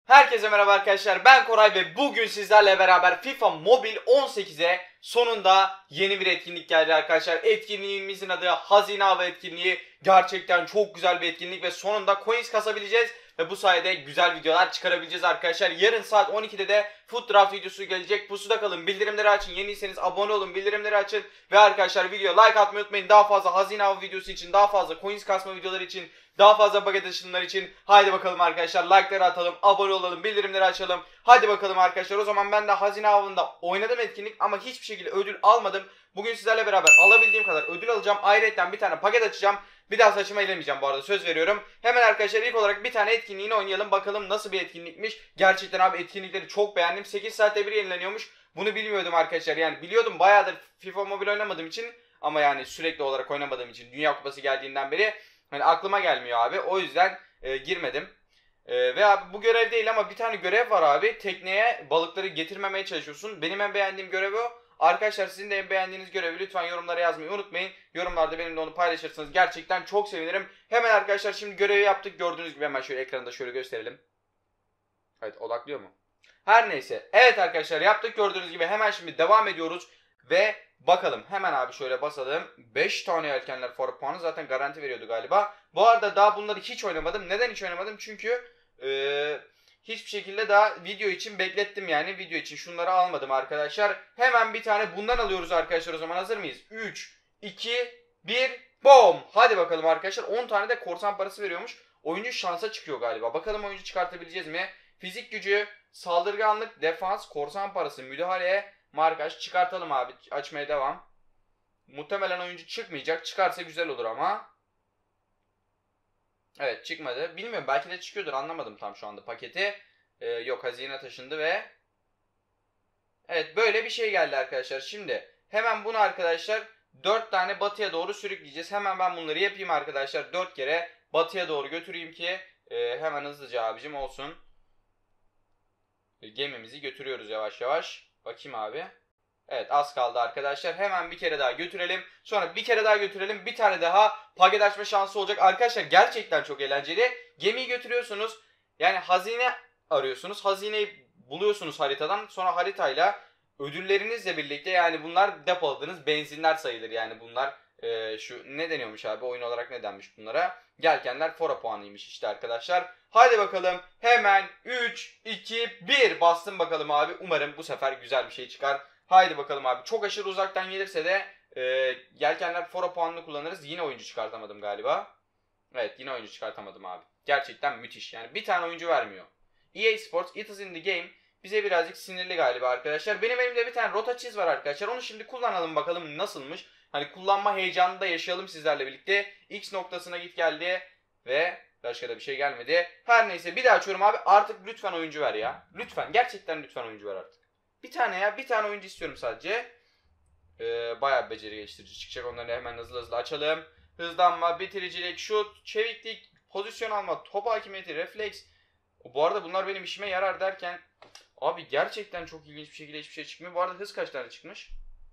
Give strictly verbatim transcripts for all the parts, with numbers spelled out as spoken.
Herkese merhaba arkadaşlar, ben Koray ve bugün sizlerle beraber FIFA Mobil on sekize sonunda yeni bir etkinlik geldi arkadaşlar. Etkinliğimizin adı Hazine Avı etkinliği. Gerçekten çok güzel bir etkinlik ve sonunda coins kasabileceğiz ve bu sayede güzel videolar çıkarabileceğiz arkadaşlar. Yarın saat on ikide de Food Draft videosu gelecek. Pusuda kalın, bildirimleri açın, yeniyseniz abone olun, bildirimleri açın ve arkadaşlar video like atmayı unutmayın. Daha fazla Hazine Avı videosu için, daha fazla coins kasma videoları için, daha fazla paket açılımlar için haydi bakalım arkadaşlar, like'ları atalım, abone olalım, bildirimleri açalım. Hadi bakalım arkadaşlar, o zaman ben de Hazine Avı'nda oynadım etkinlik ama hiçbir şekilde ödül almadım. Bugün sizlerle beraber alabildiğim kadar ödül alacağım. Ayrıca bir tane paket açacağım. Bir daha saçıma elemeyeceğim bu arada, söz veriyorum. Hemen arkadaşlar ilk olarak bir tane etkinliğini oynayalım. Bakalım nasıl bir etkinlikmiş. Gerçekten abi etkinlikleri çok beğendim. sekiz saatte bir yenileniyormuş. Bunu bilmiyordum arkadaşlar. Yani biliyordum, bayağıdır FIFA Mobile oynamadığım için. Ama yani sürekli olarak oynamadığım için, Dünya Kupası geldiğinden beri hani aklıma gelmiyor abi. O yüzden e, girmedim. E, ve abi bu görev değil ama bir tane görev var abi. Tekneye balıkları getirmemeye çalışıyorsun. Benim en beğendiğim görev o. Arkadaşlar sizin de en beğendiğiniz görevi lütfen yorumlara yazmayı unutmayın. Yorumlarda benimle onu paylaşırsanız gerçekten çok sevinirim. Hemen arkadaşlar şimdi görevi yaptık. Gördüğünüz gibi hemen şöyle ekranda şöyle gösterelim. Evet, odaklıyor mu? Her neyse. Evet arkadaşlar, yaptık gördüğünüz gibi. Hemen şimdi devam ediyoruz. Ve bakalım hemen abi şöyle basalım. beş tane yelkenler fuarı puanı zaten garanti veriyordu galiba. Bu arada daha bunları hiç oynamadım. Neden hiç oynamadım? Çünkü Ee, hiçbir şekilde daha video için beklettim yani. Video için şunları almadım arkadaşlar. Hemen bir tane bundan alıyoruz arkadaşlar, o zaman hazır mıyız? üç, iki, bir, boom! Hadi bakalım arkadaşlar. on tane de korsan parası veriyormuş. Oyuncu şansa çıkıyor galiba. Bakalım oyuncu çıkartabileceğiz mi? Fizik gücü, saldırganlık, defans, korsan parası, müdahale, markaj. Çıkartalım abi. Açmaya devam. Muhtemelen oyuncu çıkmayacak. Çıkarsa güzel olur ama. Evet, çıkmadı. Bilmiyorum, belki de çıkıyordur, anlamadım tam şu anda paketi. Ee, yok, hazine taşındı ve evet, böyle bir şey geldi arkadaşlar. Şimdi hemen bunu arkadaşlar dört tane batıya doğru sürükleyeceğiz. Hemen ben bunları yapayım arkadaşlar. dört kere batıya doğru götüreyim ki e, hemen hızlıca abicim olsun. E, gemimizi götürüyoruz yavaş yavaş. Bakayım abi. Evet, az kaldı arkadaşlar. Hemen bir kere daha götürelim. Sonra bir kere daha götürelim. Bir tane daha paket açma şansı olacak. Arkadaşlar gerçekten çok eğlenceli. Gemiyi götürüyorsunuz. Yani hazine arıyorsunuz. Hazineyi buluyorsunuz haritadan. Sonra haritayla ödüllerinizle birlikte, yani bunlar depoladığınız benzinler sayılır. Yani bunlar e, şu ne deniyormuş abi? Oyun olarak ne denmiş bunlara? Yelkenler fora puanıymış işte arkadaşlar. Haydi bakalım. Hemen üç, iki, bir bastım bakalım abi. Umarım bu sefer güzel bir şey çıkar. Haydi bakalım abi. Çok aşırı uzaktan gelirse de e, yelkenler fora puanını kullanırız. Yine oyuncu çıkartamadım galiba. Evet, yine oyuncu çıkartamadım abi. Gerçekten müthiş. Yani bir tane oyuncu vermiyor. E A Sports It is in the game bize birazcık sinirli galiba arkadaşlar. Benim elimde bir tane rota çiz var arkadaşlar. Onu şimdi kullanalım bakalım nasılmış. Hani kullanma heyecanını da yaşayalım sizlerle birlikte. X noktasına git geldi ve başka da bir şey gelmedi. Her neyse, bir daha açıyorum abi. Artık lütfen oyuncu ver ya. Lütfen, gerçekten lütfen oyuncu ver artık. Bir tane ya, bir tane oyuncu istiyorum sadece. Ee, bayağı beceri geliştirici çıkacak, onları hemen hızlı hızlı açalım. Hızlanma, bitiricilik, şut, çeviklik, pozisyon alma, top hakimiyeti, refleks. Bu arada bunlar benim işime yarar derken abi gerçekten çok ilginç bir şekilde hiçbir şey çıkmıyor. Bu arada hız kaç tane çıkmış?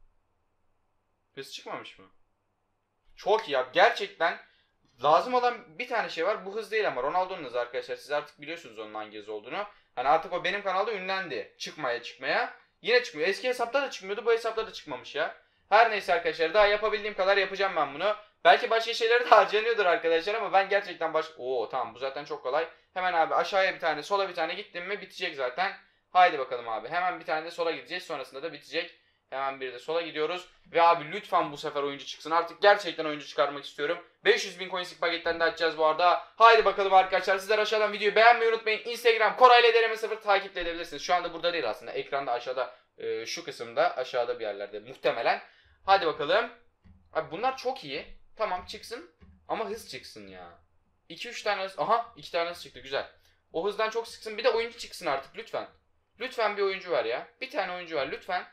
Hız çıkmamış mı? Çok iyi abi, gerçekten lazım olan bir tane şey var. Bu hız değil ama Ronaldo'nun hızı arkadaşlar. Siz artık biliyorsunuz onun hangi hız olduğunu. Hani artık o benim kanalda ünlendi. Çıkmaya çıkmaya. Yine çıkmıyor. Eski hesapta da çıkmıyordu. Bu hesapta da çıkmamış ya. Her neyse arkadaşlar, daha yapabildiğim kadar yapacağım ben bunu. Belki başka şeylere de harcanıyordur arkadaşlar ama ben gerçekten baş... Oo tamam, bu zaten çok kolay. Hemen abi aşağıya bir tane, sola bir tane gittim mi bitecek zaten. Haydi bakalım abi. Hemen bir tane de sola gideceğiz. Sonrasında da bitecek. Hemen bir de sola gidiyoruz. Ve abi lütfen bu sefer oyuncu çıksın. Artık gerçekten oyuncu çıkarmak istiyorum. beş yüz bin coinslik paketten de açacağız bu arada. Haydi bakalım arkadaşlar. Sizler aşağıdan videoyu beğenmeyi unutmayın. Instagram Korayla sıfır takip edebilirsiniz. Şu anda burada değil aslında. Ekranda aşağıda, e, şu kısımda aşağıda bir yerlerde muhtemelen. Haydi bakalım. Abi bunlar çok iyi. Tamam, çıksın. Ama hız çıksın ya. iki üç tane hız. Aha, iki tane hız çıktı, güzel. O hızdan çok sıksın. Bir de oyuncu çıksın artık lütfen. Lütfen bir oyuncu ver ya. Bir tane oyuncu ver lütfen.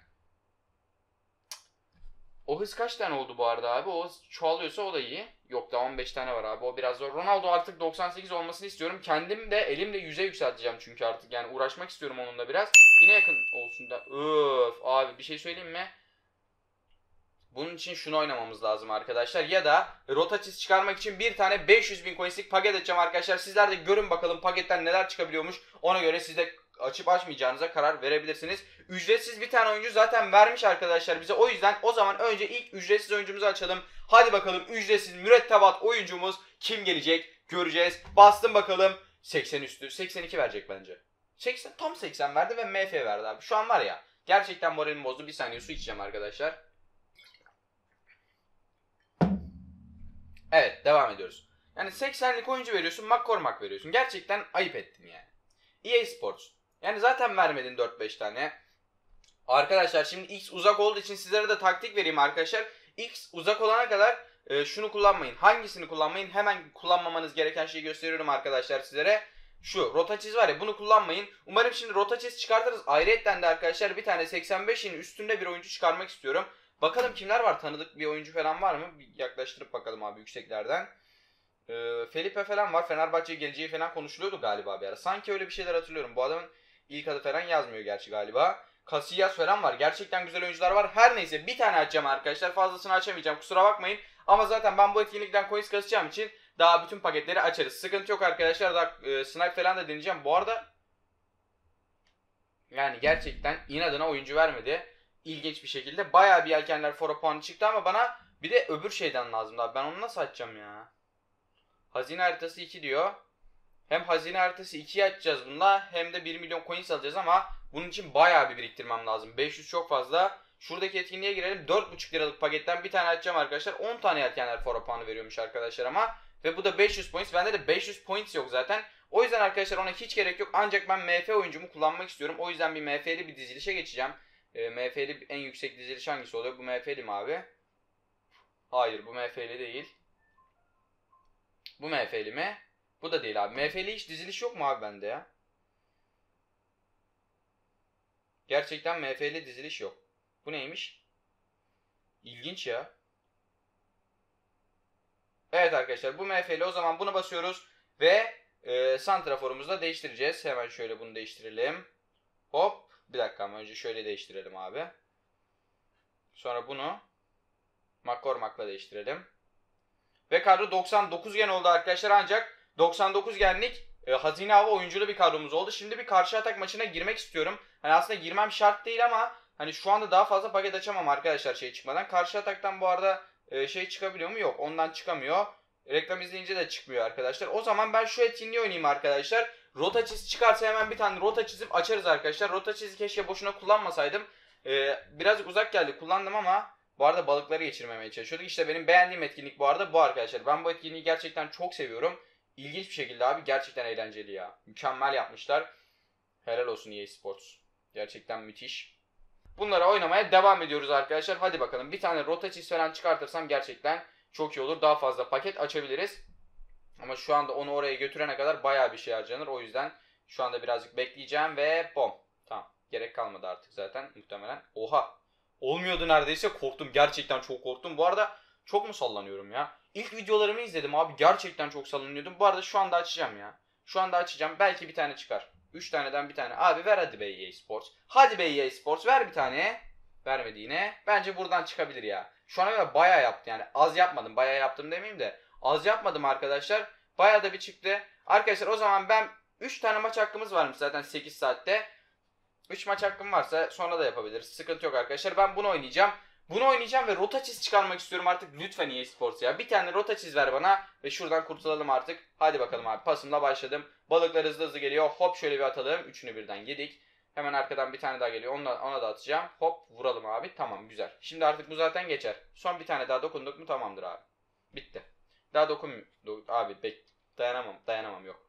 O hız kaç tane oldu bu arada abi? O hız çoğalıyorsa o da iyi. Yok, da on beş tane var abi. O biraz zor. Ronaldo artık doksan sekiz olmasını istiyorum. Kendim de elimle yüze yükselteceğim çünkü artık. Yani uğraşmak istiyorum onunla biraz. Yine yakın olsun da. Öf abi, bir şey söyleyeyim mi? Bunun için şunu oynamamız lazım arkadaşlar. Ya da rota çiz çıkarmak için bir tane beş yüz bin coins'lik paket açacağım arkadaşlar. Sizler de görün bakalım paketten neler çıkabiliyormuş. Ona göre siz de açıp açmayacağınıza karar verebilirsiniz. Ücretsiz bir tane oyuncu zaten vermiş arkadaşlar bize. O yüzden o zaman önce ilk ücretsiz oyuncumuzu açalım. Hadi bakalım ücretsiz mürettebat oyuncumuz kim gelecek göreceğiz. Bastım bakalım. seksen üstü. seksen iki verecek bence. seksen, tam seksen verdi ve M F verdi abi. Şu an var ya. Gerçekten moralim bozdu. Bir saniye su içeceğim arkadaşlar. Evet, devam ediyoruz. Yani seksenlik oyuncu veriyorsun, McCormack veriyorsun. Gerçekten ayıp ettin yani. E A Sports. Yani zaten vermedin dört beş tane. Arkadaşlar şimdi X uzak olduğu için sizlere de taktik vereyim arkadaşlar. X uzak olana kadar e, şunu kullanmayın. Hangisini kullanmayın? Hemen kullanmamanız gereken şeyi gösteriyorum arkadaşlar sizlere. Şu rota çiz var ya, bunu kullanmayın. Umarım şimdi rota çiz çıkartırız. Ayrıyetten de arkadaşlar bir tane seksen beşin üstünde bir oyuncu çıkarmak istiyorum. Bakalım kimler var? Tanıdık bir oyuncu falan var mı? Bir yaklaştırıp bakalım abi yükseklerden. Ee, Felipe falan var. Fenerbahçe'ye geleceği falan konuşuluyordu galiba bir ara. Sanki öyle bir şeyler hatırlıyorum. Bu adamın ilk adı falan yazmıyor gerçi galiba. Casillas falan var. Gerçekten güzel oyuncular var. Her neyse bir tane açacağım arkadaşlar. Fazlasını açamayacağım. Kusura bakmayın. Ama zaten ben bu etkinlikten coins kasacağım için daha bütün paketleri açarız. Sıkıntı yok arkadaşlar. Daha e, snipe falan da deneyeceğim. Bu arada yani gerçekten inadına oyuncu vermedi. İlginç bir şekilde. Bayağı bir yelkenler fora puanı çıktı ama bana bir de öbür şeyden lazım daha. Ben onu nasıl açacağım ya? Hazine haritası iki diyor. Hem hazine haritası ikiyi açacağız bununla hem de bir milyon coins alacağız ama bunun için bayağı bir biriktirmem lazım. beş yüz çok fazla. Şuradaki etkinliğe girelim. dört buçuk liralık paketten bir tane açacağım arkadaşlar. on tane yelkenler fora puanı veriyormuş arkadaşlar ama. Ve bu da beş yüz points. Bende de beş yüz points yok zaten. O yüzden arkadaşlar ona hiç gerek yok. Ancak ben M F oyuncumu kullanmak istiyorum. O yüzden bir M F'li bir dizilişe geçeceğim. E, M F'li en yüksek diziliş hangisi oluyor? Bu M F'li mi abi? Hayır, bu M F'li değil. Bu M F'li mi? Bu da değil abi. M F'li hiç diziliş yok mu abi bende ya? Gerçekten M F'li diziliş yok. Bu neymiş? İlginç ya. Evet arkadaşlar, bu M F'li, o zaman bunu basıyoruz ve e, santraforumuzu da değiştireceğiz. Hemen şöyle bunu değiştirelim. Hop. Bir dakika ama önce şöyle değiştirelim abi. Sonra bunu McCormack'la değiştirelim. Ve kadro doksan dokuz gen oldu arkadaşlar, ancak doksan dokuz genlik e, hazine hava oyunculu bir kadromuz oldu. Şimdi bir karşı atak maçına girmek istiyorum. Hani aslında girmem şart değil ama hani şu anda daha fazla paket açamam arkadaşlar şey çıkmadan. Karşı ataktan bu arada e, şey çıkabiliyor mu? Yok, ondan çıkamıyor. Reklam izleyince de çıkmıyor arkadaşlar. O zaman ben şu etkinliği oynayayım arkadaşlar. Rota çiz çıkarsa hemen bir tane rota çizip açarız arkadaşlar. Rota çizi keşke boşuna kullanmasaydım. E, biraz uzak geldi, kullandım ama bu arada balıkları geçirmemeye çalışıyorduk. İşte benim beğendiğim etkinlik bu arada bu arkadaşlar. Ben bu etkinliği gerçekten çok seviyorum. İlginç bir şekilde abi, gerçekten eğlenceli ya. Mükemmel yapmışlar. Helal olsun E A Sports. Gerçekten müthiş. Bunları oynamaya devam ediyoruz arkadaşlar. Hadi bakalım, bir tane rota çiz falan çıkartırsam gerçekten çok iyi olur. Daha fazla paket açabiliriz. Ama şu anda onu oraya götürene kadar bayağı bir şey harcanır. O yüzden şu anda birazcık bekleyeceğim ve bom. Tamam. Gerek kalmadı artık zaten muhtemelen. Oha. Olmuyordu neredeyse, korktum. Gerçekten çok korktum. Bu arada çok mu sallanıyorum ya? İlk videolarımı izledim abi. Gerçekten çok sallanıyordum. Bu arada şu anda açacağım ya. Şu anda açacağım. Belki bir tane çıkar. üç taneden bir tane. Abi ver hadi be E A Sports. Hadi be E A Sports, ver bir tane. Vermedi yine. Bence buradan çıkabilir ya. Şu ana kadar bayağı yaptı yani. Az yapmadım. Bayağı yaptım demeyeyim de. Az yapmadım arkadaşlar. Bayağı da bir çıktı. Arkadaşlar o zaman ben üç tane maç hakkımız varmış zaten sekiz saatte. üç maç hakkım varsa sonra da yapabiliriz. Sıkıntı yok arkadaşlar. Ben bunu oynayacağım. Bunu oynayacağım ve rota çiz çıkarmak istiyorum artık. Lütfen E A Sports ya. Bir tane rota çiz ver bana ve şuradan kurtulalım artık. Hadi bakalım abi. Pasımla başladım. Balıklar hızlı hızlı geliyor. Hop şöyle bir atalım. Üçünü birden yedik. Hemen arkadan bir tane daha geliyor. Ona, ona da atacağım. Hop vuralım abi. Tamam, güzel. Şimdi artık bu zaten geçer. Son bir tane daha dokunduk mu tamamdır abi. Bitti. Daha dokun... Abi bek... Dayanamam. Dayanamam yok.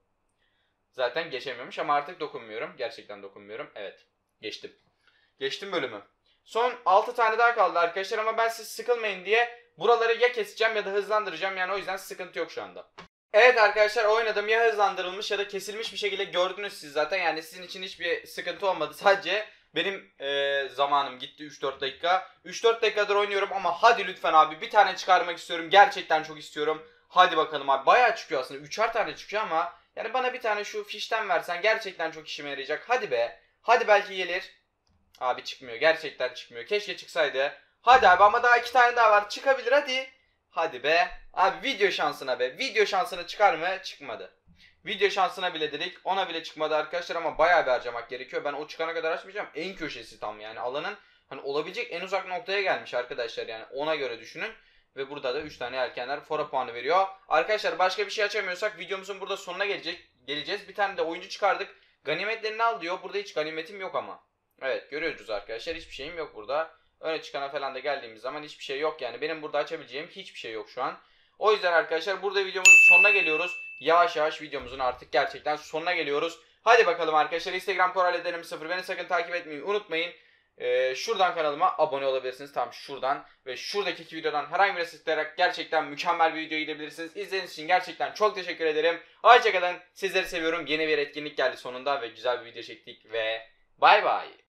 Zaten geçemiyormuş ama artık dokunmuyorum. Gerçekten dokunmuyorum. Evet. Geçtim. Geçtim bölümü. Son altı tane daha kaldı arkadaşlar ama ben siz sıkılmayın diye buraları ya keseceğim ya da hızlandıracağım. Yani o yüzden sıkıntı yok şu anda. Evet arkadaşlar, oynadım. Ya hızlandırılmış ya da kesilmiş bir şekilde gördünüz siz zaten. Yani sizin için hiçbir sıkıntı olmadı. Sadece benim ee, zamanım gitti üç dört dakika. üç dört dakikadır oynuyorum ama hadi lütfen abi bir tane çıkarmak istiyorum. Gerçekten çok istiyorum. Hadi bakalım abi. Bayağı çıkıyor aslında. Üçer tane çıkıyor ama yani bana bir tane şu fişten versen gerçekten çok işime yarayacak. Hadi be. Hadi belki gelir. Abi çıkmıyor. Gerçekten çıkmıyor. Keşke çıksaydı. Hadi abi ama daha iki tane daha var. Çıkabilir hadi. Hadi be. Abi video şansına be. Video şansına çıkar mı? Çıkmadı. Video şansına bile dedik. Ona bile çıkmadı arkadaşlar ama bayağı bir harcamak gerekiyor. Ben o çıkana kadar açmayacağım. En köşesi tam yani. Alanın hani olabilecek en uzak noktaya gelmiş arkadaşlar yani. Ona göre düşünün. Ve burada da üç tane yelkenler fora puanı veriyor. Arkadaşlar başka bir şey açamıyorsak videomuzun burada sonuna gelecek. Geleceğiz. Bir tane de oyuncu çıkardık. Ganimetlerini al diyor. Burada hiç ganimetim yok ama. Evet görüyoruz arkadaşlar. Hiçbir şeyim yok burada. Öne çıkana falan da geldiğimiz zaman hiçbir şey yok yani. Benim burada açabileceğim hiçbir şey yok şu an. O yüzden arkadaşlar burada videomuzun sonuna geliyoruz. Yavaş yavaş videomuzun artık gerçekten sonuna geliyoruz. Hadi bakalım arkadaşlar. Instagram Korayledenim sıfır. Beni sakın takip etmeyi unutmayın. Ee, şuradan kanalıma abone olabilirsiniz. Tam şuradan. Ve şuradaki iki videodan herhangi birine tıklayarak gerçekten mükemmel bir videoya gidebilirsiniz. İzlediğiniz için gerçekten çok teşekkür ederim. Hoşçakalın. Sizleri seviyorum. Yeni bir etkinlik geldi sonunda ve güzel bir video çektik ve bay bay.